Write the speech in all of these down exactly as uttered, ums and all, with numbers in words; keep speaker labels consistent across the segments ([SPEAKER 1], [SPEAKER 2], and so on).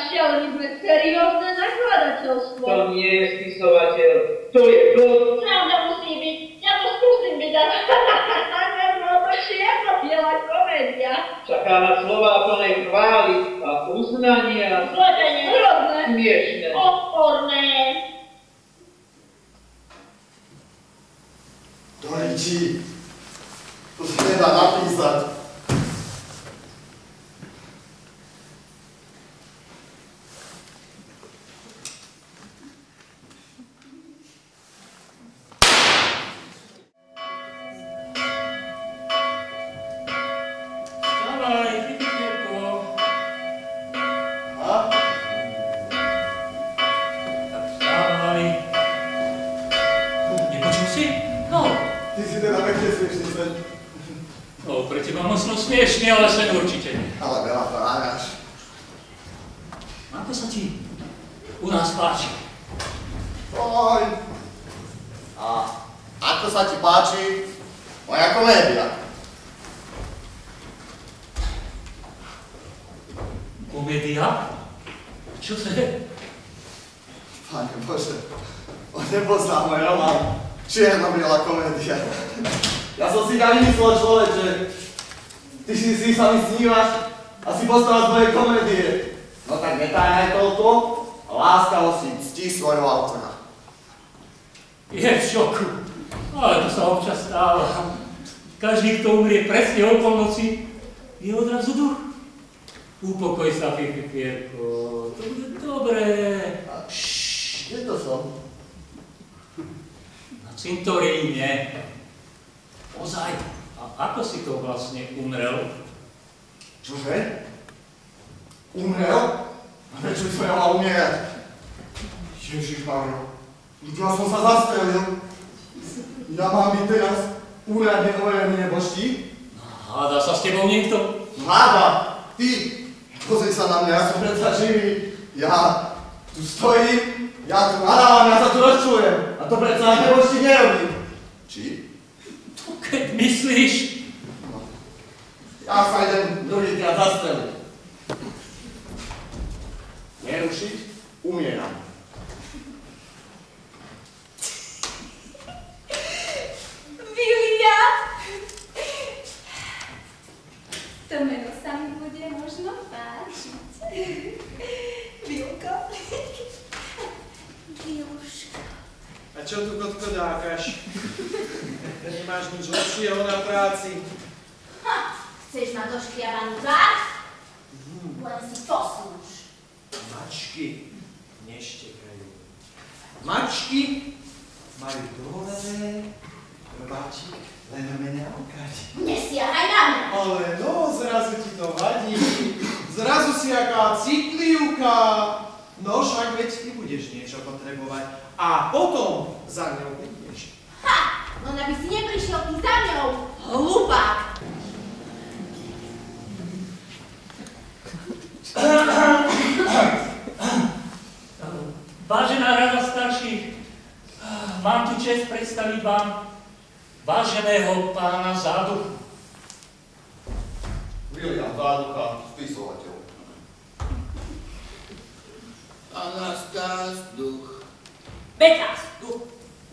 [SPEAKER 1] ale my sme seriózne nakladateľstvo.
[SPEAKER 2] To nie je spisovateľ, to je god.
[SPEAKER 1] Pravda musí byť, ja to skúsim vydať. No to čierno biela komédia.
[SPEAKER 2] Čaká na slová plnej chvály a uznania.
[SPEAKER 1] Zlepenie, hrozné.
[SPEAKER 2] Smiešné.
[SPEAKER 1] Odporné.
[SPEAKER 3] To ličí. To sa nedá napísať.
[SPEAKER 4] Smiešne, ale sen určite nie.
[SPEAKER 3] Ale veľa to náraš.
[SPEAKER 4] Ako sa ti u nás páči?
[SPEAKER 3] Oj. A ako sa ti páči moja komédia?
[SPEAKER 4] Komédia? Čo to je?
[SPEAKER 3] Pane Bože, on nepozná môj román. Čierno-biela komédia. Ja som si ani myslel, človek, že ty si si sa mi snívaš a si postava z mojej komédie. No tak netajnaj toľko a láskavo si ctí svojho autora.
[SPEAKER 4] Je v šoku, ale to sa občas stáva. Každý, kto umrie presne o polnoci, je odrazu duch. Upokoj sa, Fifi Pierko, to bude dobré.
[SPEAKER 3] Ššš, kde to som?
[SPEAKER 4] Na cintoríne. Ozaj. A ako si to vlastne umrel?
[SPEAKER 3] Čože? Umrel? A prečo by som ja mal umierať? Ježišmarjo, ja som sa zastrelil. Ja mám byť teraz úradne overený nebožtí?
[SPEAKER 4] No, hádá sa s tebou niekto?
[SPEAKER 3] Háda! Ty! Pozri sa na mňa, ja som predsa živý. Ja tu stojím, ja tu nadávam, ja sa tu rozčujem. A to predsa na nebožtí nerobím. Či?
[SPEAKER 4] Keď myslíš?
[SPEAKER 3] No. Ja sa idem druhýkrát zastreliť. Nerušiť, umieram.
[SPEAKER 5] Vilia! To meno sa mi bude možno páčiť. Vilko. Viluška.
[SPEAKER 6] A čo tu, kotko, dákaš? Nemáš nič lepšieho na práci?
[SPEAKER 5] Ha! Chceš ma doškriavanú tvár? Len si poslúž.
[SPEAKER 6] Mačky neštekajú. Mačky majú dovolené, robáčik len mňa okať.
[SPEAKER 5] Nesiahaj na mňa!
[SPEAKER 6] Ale no, zrazu ti to vadí. Zrazu si aká citlivka. No však veď ty budeš niečo potrebovať. A potom za ňou prídeš.
[SPEAKER 5] Ha! No aby si neprišiel ty za mňou, hlupák!
[SPEAKER 4] Vážená rada starších, mám tu čest predstaviť vám váženého pána Záduchu.
[SPEAKER 3] William Záducha, spisovateľ.
[SPEAKER 7] Anastás duch.
[SPEAKER 5] Bekás duch.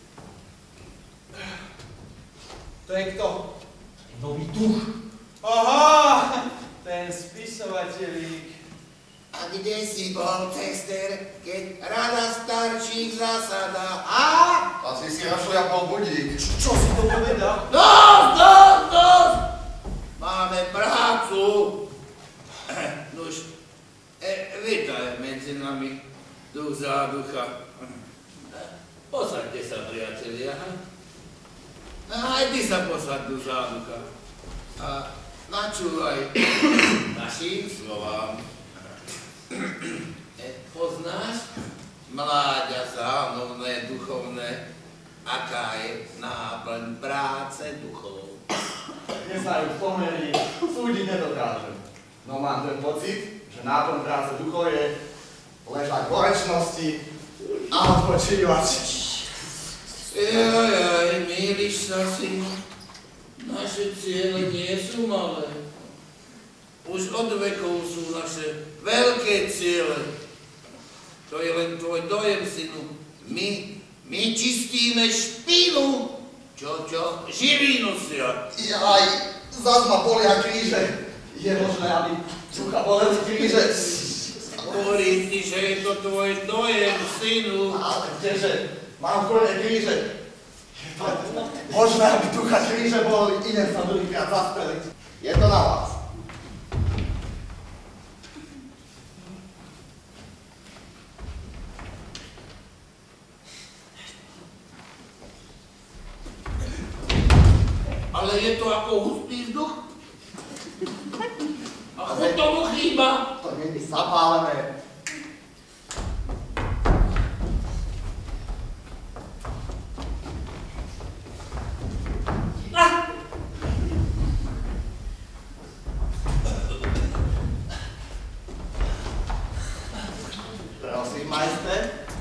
[SPEAKER 6] To je kto?
[SPEAKER 4] Nový duch.
[SPEAKER 6] Aha! Ten spisovateľík.
[SPEAKER 7] A kde si bol, Cester, keď rada starších zasada? A?
[SPEAKER 3] Asi si našliapol budík.
[SPEAKER 6] Čo si to povedal?
[SPEAKER 7] Dosť, dosť, dosť! Máme prácu. Nuž, e, vítaj medzi nami, duch Záducha. Posaďte sa, priatelia. Aj ty sa posaď, duch Záducha. A načúvaj našim slovám. E, poznáš, mláďa zánovné, duchovné, aká je náplň práce duchov?
[SPEAKER 3] Neznajú v pomerí, súdiť nedokážem. No mám ten pocit, že náplň práce duchov je ležať vo večnosti a odpočívať.
[SPEAKER 7] Jajaj, mýliš sa, synu. Naše ciele nie sú malé. Už od vekov sú naše veľké ciele To je len tvoj dojem, synu. My, my čistíme špínu. Čo, čo? Živí nosia.
[SPEAKER 3] Jaj, zas ma bolia kríže. Je možné, aby ducha boleli kríže.
[SPEAKER 7] Hovorím ti, že je to tvoj dojem, synu.
[SPEAKER 3] Ale kdeže? Mám koľne kríže. Je to možné, aby ducha kríže boli. Idem sa druhýkrát zastreliť. Je to na vás.
[SPEAKER 7] Ale je to ako hustý vzduch? A chuť tomu chýba.
[SPEAKER 3] To nie je zapálené. Prosím, majster.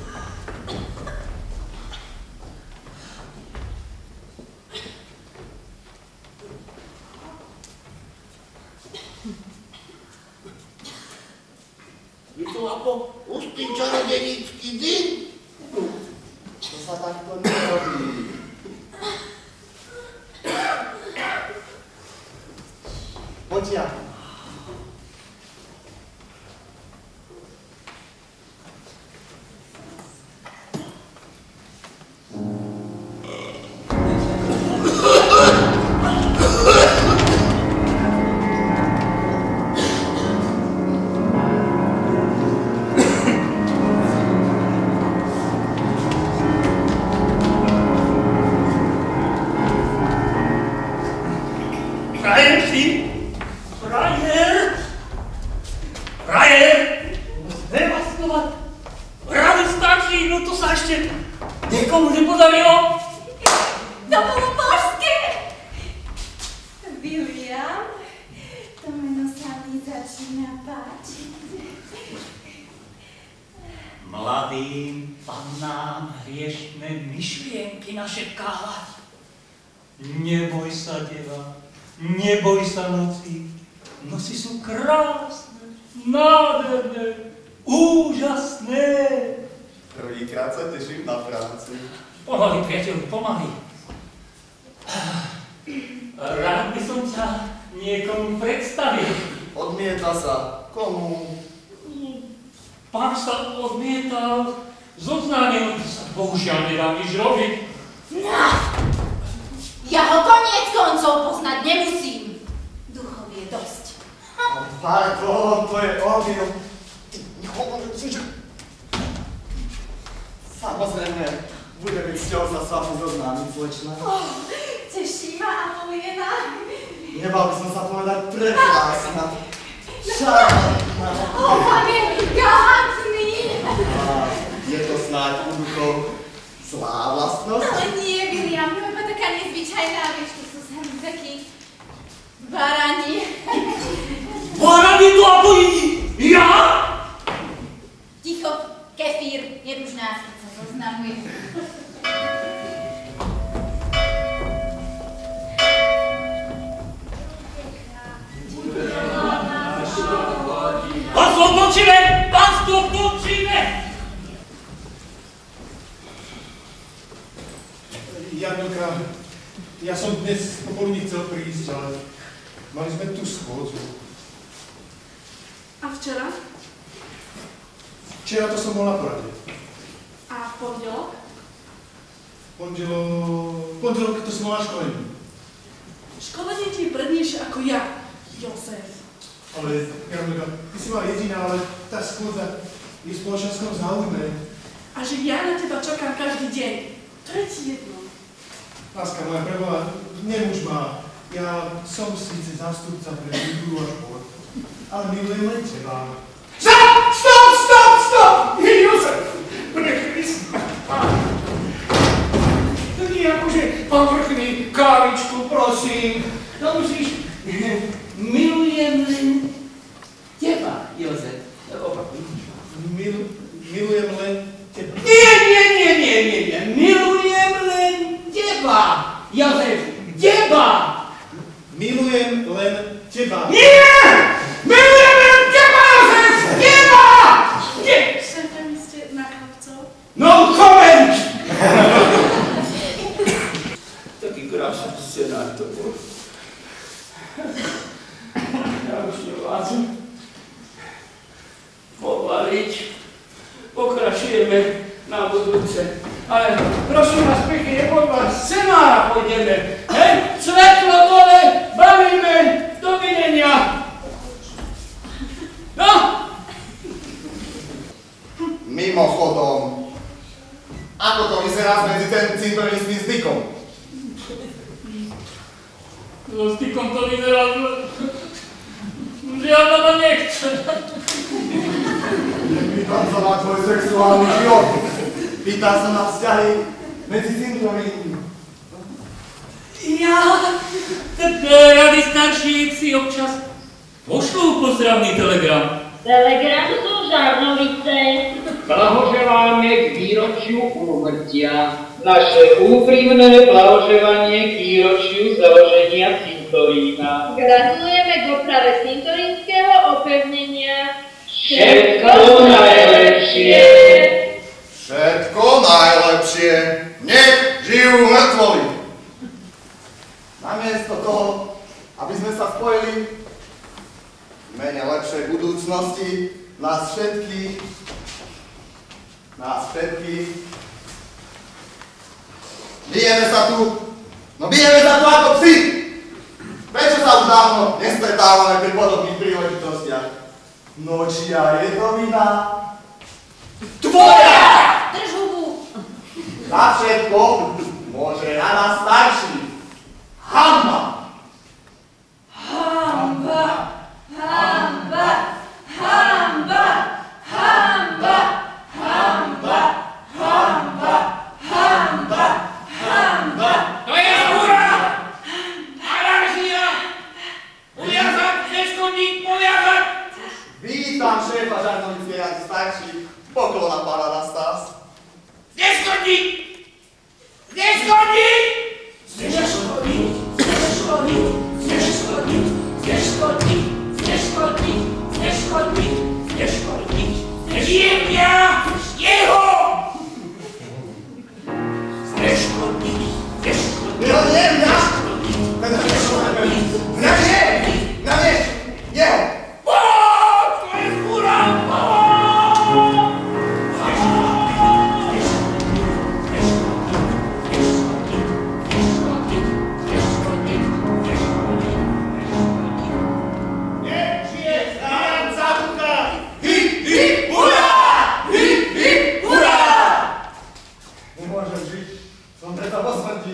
[SPEAKER 7] Je to ako hustý čarodejnícky dym.
[SPEAKER 3] To sa takto nerobí. Poďia.
[SPEAKER 4] Mladým pannám hriešne myšlienky našepkávať. Neboj sa, deva, neboj sa noci. Noci sú krásne, nádherné, úžasné.
[SPEAKER 3] Prvýkrát sa teším na prácu.
[SPEAKER 4] Pomaly, priateľ, pomaly. Rád by som ťa niekomu predstavil.
[SPEAKER 3] Odmieta sa. Komu?
[SPEAKER 4] Pán sa odmietal, zoznánil, to sa bohužiaľ nedá nič robiť.
[SPEAKER 5] No, ja ho koniec koncov poznať nemusím. Duchov je dosť.
[SPEAKER 3] Pardon, to je omyl. Samozrejme, bude byť s ťou sa s vami zoznámiť, slečna.
[SPEAKER 5] Oh, teší ma, Apoliena.
[SPEAKER 3] Nebal by som sa povedať prekrásna. Šarmantná.
[SPEAKER 5] Oh, pane, galantný.
[SPEAKER 3] A je to snáď u duchov zlá vlastnosť?
[SPEAKER 5] Ale nie, William, iba taká nezvyčajná, vieš, to sú sem takí barani.
[SPEAKER 4] Barani to ako ja?
[SPEAKER 5] Ticho, kefír, nedužná sa zoznamuje.
[SPEAKER 4] Pánstvo končíme! Pánstvo končíme!
[SPEAKER 6] Janka, ja som dnes popoludní chcel prísť, ale mali sme tu schôdzu.
[SPEAKER 8] A včera?
[SPEAKER 6] Včera to som bol na porade.
[SPEAKER 8] A v pondelok?
[SPEAKER 6] Pondelok... Pondelok to som bol na školení.
[SPEAKER 8] Školenie ti je prednejšie ako ja, Jozef.
[SPEAKER 6] Ale, Janka, ty si ma jediná, ale tá schôdza je v spoločenskom záujme.
[SPEAKER 8] A že ja na teba čakám každý deň. To je ti jedno.
[SPEAKER 6] Láska moja, preboha, nemôž ma. Ja som síce zástupca pre kultúru a šport, ale milujem len teba.
[SPEAKER 4] Stop! Stop! Stop! Stop! Jozef! Nechaj sa. To nie akože, pán vrchný, kávičku, prosím. No musíš... Milujem len teba, Jozef. Opakuj.
[SPEAKER 6] Mil, milujem len teba.
[SPEAKER 4] Nie, nie, nie, nie, nie, nie. Milujem len teba, Jozef. Teba!
[SPEAKER 6] Milujem len teba.
[SPEAKER 4] Nie! Milujem len teba, Jozef! Teba! Nie!
[SPEAKER 8] Šéfe, my ste
[SPEAKER 4] robić. Pokračujeme na budúce. Ale prosím vás pekne, podľa scenára pôjdeme. Hej, svetlo dole, bavíme, dovidenia. No?
[SPEAKER 3] Mimochodom, ako to vyzerá medzi ten cintoristým stykom?
[SPEAKER 4] So stykom to vyzerá, že ja to nechce.
[SPEAKER 3] Nepýtam sa na tvoj sexuálny život. Pýtam sa na vzťahy medzi cintoristmi.
[SPEAKER 4] Ja, tak rady starší si občas pošlú pozdravný telegram.
[SPEAKER 1] Telegram sú žarnovice.
[SPEAKER 2] Blahoželáme k výročiu úmrtia. Naše úprimné blahoželanie k výročiu založenia cintorína.
[SPEAKER 1] Gratulujeme k oprave cintorínskeho opevnenia.
[SPEAKER 2] Všetko najlepšie.
[SPEAKER 3] Všetko najlepšie. Nech žijú mŕtvoli. Namiesto toho, aby sme sa spojili v mene lepšej budúcnosti nás všetkých, nás všetkých, bijeme sa tu, no bijeme sa tu ako psi. Prečo sa už dávno nestretávame pri podobných príležitostiach? No čia je to vina
[SPEAKER 5] Tvoja! Drž hubu!
[SPEAKER 3] za všetko môže rada starší. Hanba!
[SPEAKER 5] Hanba! Hanba! Hanba! Hanba! Hanba! Hanba! Hanba! Hanba!
[SPEAKER 4] To je hura! Anarchia! Uviazať, neškodník, uviazať!
[SPEAKER 3] Vítam šéfa žarnovickej rady starších. Poklona pána Anastás.
[SPEAKER 4] Neškodník! Neškodník!
[SPEAKER 5] Zneškodník! Zneškodník! Zneškodník! Zneškodník! Zneškodník! Zneškodník! Zneškodník!
[SPEAKER 4] Jem ja jeho!
[SPEAKER 5] Zneškodník! Zneškodník!
[SPEAKER 3] Ja nie, ja! Na nie! Na nie! Jeho!
[SPEAKER 4] To je hura!
[SPEAKER 3] Nemôžem žiť. Som preto po smrti.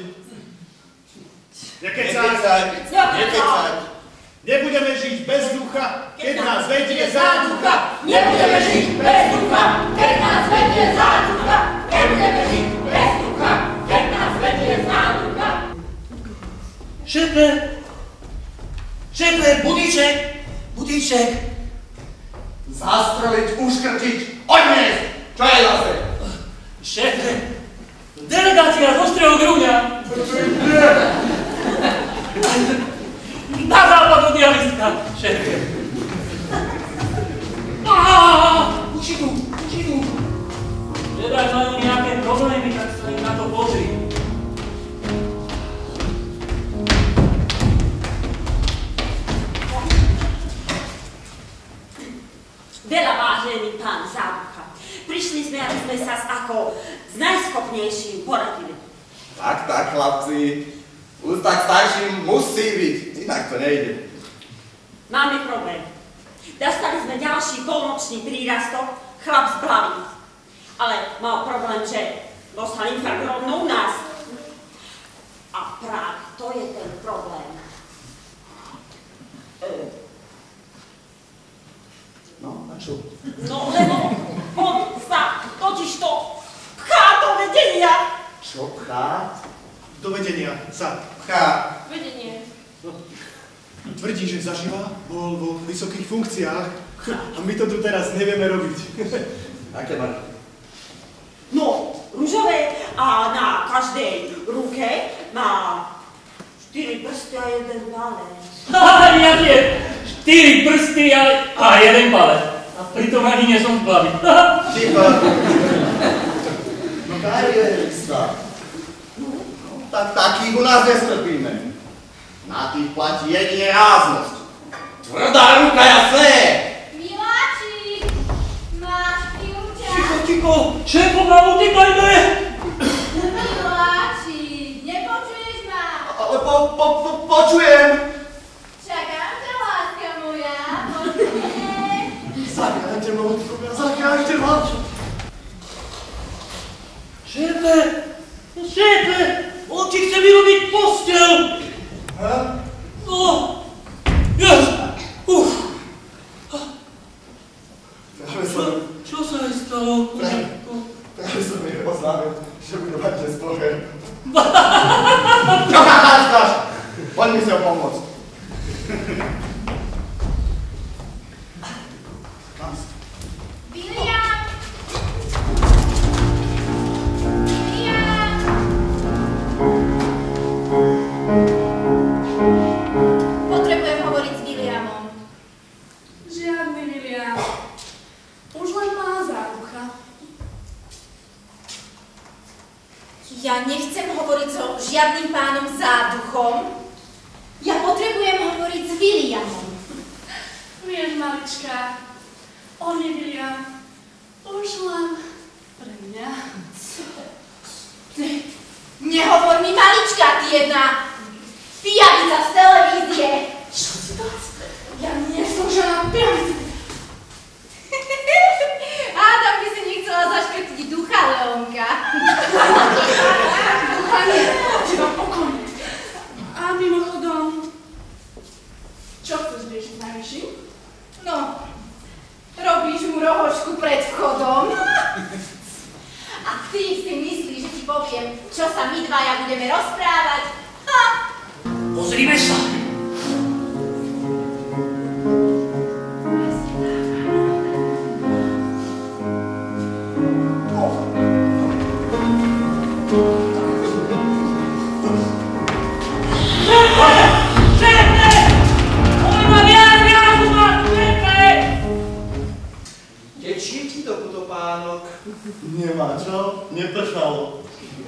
[SPEAKER 6] Nekecaj.
[SPEAKER 3] Nekecaj.
[SPEAKER 6] Nebudeme žiť bez ducha, keď nás vedie záducha.
[SPEAKER 5] Nebudeme žiť bez ducha, keď nás vedie záducha. Nebudeme žiť bez ducha, keď nás vedie záducha.
[SPEAKER 7] Šéfe, šéfe, budíček, budíček.
[SPEAKER 3] Zastreliť, uškrtiť, odniesť! Čo je zase?
[SPEAKER 4] Šéfe, delegácia z Ostrého Grúňa. Na západ od Jaliska, šéfe. Aaaa, už idú, už idú. Že ak majú nejaké problémy, tak sa im na to pozri.
[SPEAKER 9] Veľa vážený pán záducha. Prišli sme, aby sme sa s ako s najschopnejším poradili.
[SPEAKER 3] Tak, tak, chlapci. Úcta k starším musí byť, inak to nejde.
[SPEAKER 9] Máme problém. Dostali sme ďalší polnočný prírastok, chlap z Blavíc. Ale mal problém, že dostal infarkt rovno u nás. A práve to je ten problém. E,
[SPEAKER 3] No, a čo?
[SPEAKER 9] No lebo on sa totiž to pchá do vedenia.
[SPEAKER 3] Čo pchá?
[SPEAKER 6] Do vedenia sa.
[SPEAKER 3] Pchá.
[SPEAKER 1] Vedenie.
[SPEAKER 6] Tvrdí, že zaživa bol vo vysokých funkciách a my to tu teraz nevieme robiť.
[SPEAKER 3] Aké má?
[SPEAKER 9] No, ružové a na každej ruke má štyri prsty a jeden palec.
[SPEAKER 4] Haha, ja tie štyri prsty a, a jeden palec. A pritom ani nie som zbavý.
[SPEAKER 3] Ticho. No karierista. No, tak takých u nás nestrpíme. Na tých platí jedine ráznosť. Tvrdá ruka, jasné!
[SPEAKER 5] Miláčik, máš
[SPEAKER 4] Kiko, šéfova, utekajme!
[SPEAKER 5] Miláčik, nepočuješ ma?
[SPEAKER 3] Ale po, po, po, počujem!
[SPEAKER 5] Čakám ťa, láska moja, poďme.
[SPEAKER 3] Zachráňte ma, otcovia, zachráňte ma!
[SPEAKER 4] Šéfe, šéfe, on ti chce vyrobiť postel!
[SPEAKER 3] Ha?
[SPEAKER 4] No, jas, uf.
[SPEAKER 3] Práve som...
[SPEAKER 4] Čo sa aj stalo?
[SPEAKER 3] Práve, práve som mi oznámil, že budú mať dnes poher. Čo cháčkaš? Poď mi sa pomôcť.
[SPEAKER 5] William! William! Potrebujem hovoriť s Williamom.
[SPEAKER 8] Žiadny William. Už len má záducha.
[SPEAKER 5] Ja nechcem hovoriť so žiadnym pánom záduchom. Ja potrebujem hovoriť s Williamom.
[SPEAKER 8] Vieš, malička, on je William. Už len pre mňa.
[SPEAKER 5] Nehovor mi malička, ty jedna pijavica z televízie.
[SPEAKER 8] Čo si to? Ja nie som žiadna pijavica.
[SPEAKER 5] Hádam by si nechcela zaškrtiť ducha, Leonka.
[SPEAKER 8] Ducha nie, teba pokojne. A mimochodom, čo chceš riešiť s najvyšším?
[SPEAKER 5] No, robíš mu rohočku pred vchodom. A ty si myslíš, že ti poviem, čo sa my dvaja budeme rozprávať? Ha!
[SPEAKER 4] Pozrime sa.
[SPEAKER 6] Tečie ti to pánok?
[SPEAKER 3] Nemá čo? Nepršalo.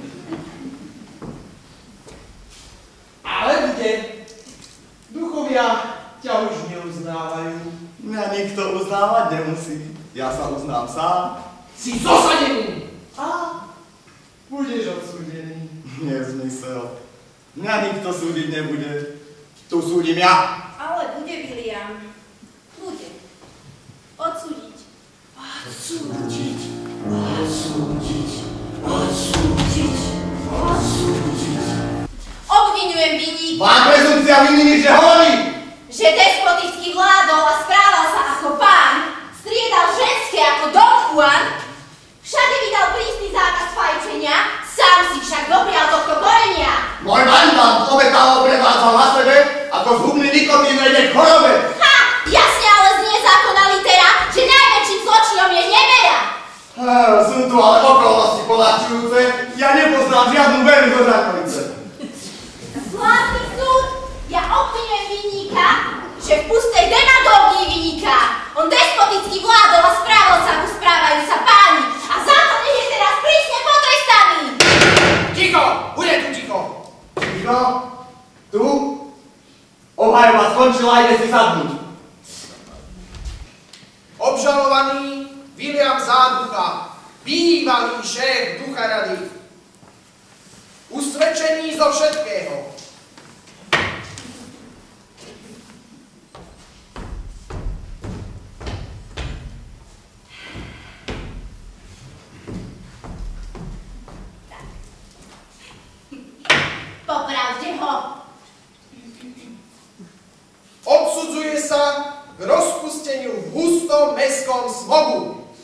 [SPEAKER 6] Ale kde? Duchovia ťa už neuznávajú.
[SPEAKER 3] Mňa nikto uznávať nemusí. Ja sa uznám sám.
[SPEAKER 6] Si zosadený! A budeš odsúdený.
[SPEAKER 3] Nezmysel. Mňa nikto súdiť nebude. Tu súdim ja.
[SPEAKER 5] Ale bude, William. Bude. Odsúdiť.
[SPEAKER 3] Odsúdiť. Odsúdiť. Odsúdiť. Odsúdiť.
[SPEAKER 5] Obviňujem vinníka.
[SPEAKER 3] Má prezumcia viny nič nehovorí.
[SPEAKER 5] Že despoticky vládol a správal sa ako pán, striedal ženské ako Don Juan, všade vydal prísny zákaz fajčenia, sám si však doprial tohto korenia.
[SPEAKER 3] Môj mandant obetavo prevádzal na sebe ako zhubný nikotín vedie k chorobe.
[SPEAKER 5] Ha! Jasne, ale znie zákona litera, že najväčším zločinom je nevera.
[SPEAKER 3] Ah, sú tu ale okolnosti poľahčujúce. Ja nepoznám žiadnu veru do zákonice.
[SPEAKER 5] Slávny súd, ja obviňujem vinníka, že v pustej demagógii vyniká. On despoticky vládol a správal sa, ako správajú sa páni. A za to nech je teraz prísne potrestaný.
[SPEAKER 6] Ticho! Bude tu ticho!
[SPEAKER 3] Ticho? Tu? Obhajoba skončila, ide si sadnúť.
[SPEAKER 6] Obžalovaný William Záducha, bývalý šéf Ducha rady. Usvedčený zo všetkého.
[SPEAKER 5] Popravte ho.
[SPEAKER 6] Odsudzuje sa k rozpusteniu v hustom mestskom smogu.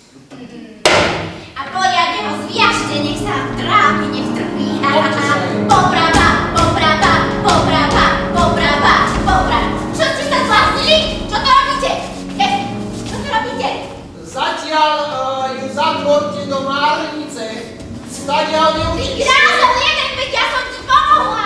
[SPEAKER 5] A poriadne ho zviažte, nech sa trápi, nech trpí. Poprava, poprava, poprava, poprava, poprava. Čo ste sa zbláznili? Čo to robíte? He, čo to robíte?
[SPEAKER 6] Zatiaľ uh, ju zatvorte do márnice. Stadiaľ
[SPEAKER 5] Ty
[SPEAKER 6] neučíte.
[SPEAKER 5] grázol jeden, veď ja som ti pomohla.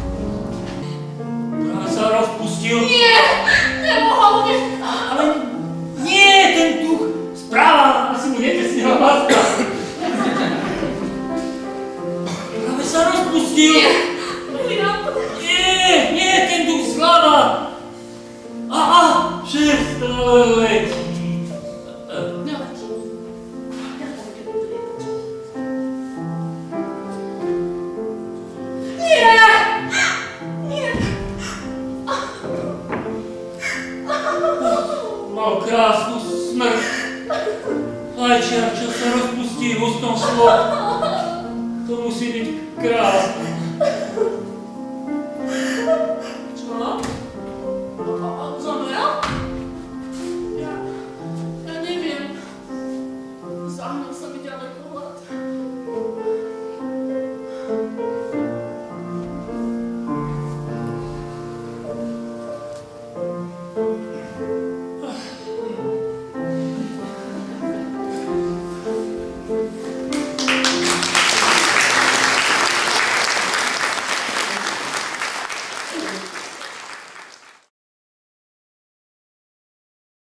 [SPEAKER 4] Práve sa rozpustil.
[SPEAKER 5] Nie, nemohol budeš.
[SPEAKER 4] Ale nie, ten duch správa asi mu netesnila láska. Práve sa rozpustil. Nie, nie, ten duch slava. Aha, šéf stále letí.
[SPEAKER 8] Neletí. Ja tam keď
[SPEAKER 4] sa rozpustí v hustom slovu. To musí byť krásne.
[SPEAKER 8] Čo? On zomrel? Ja... Ja neviem. Zahnul sa mi ďaleko hlad.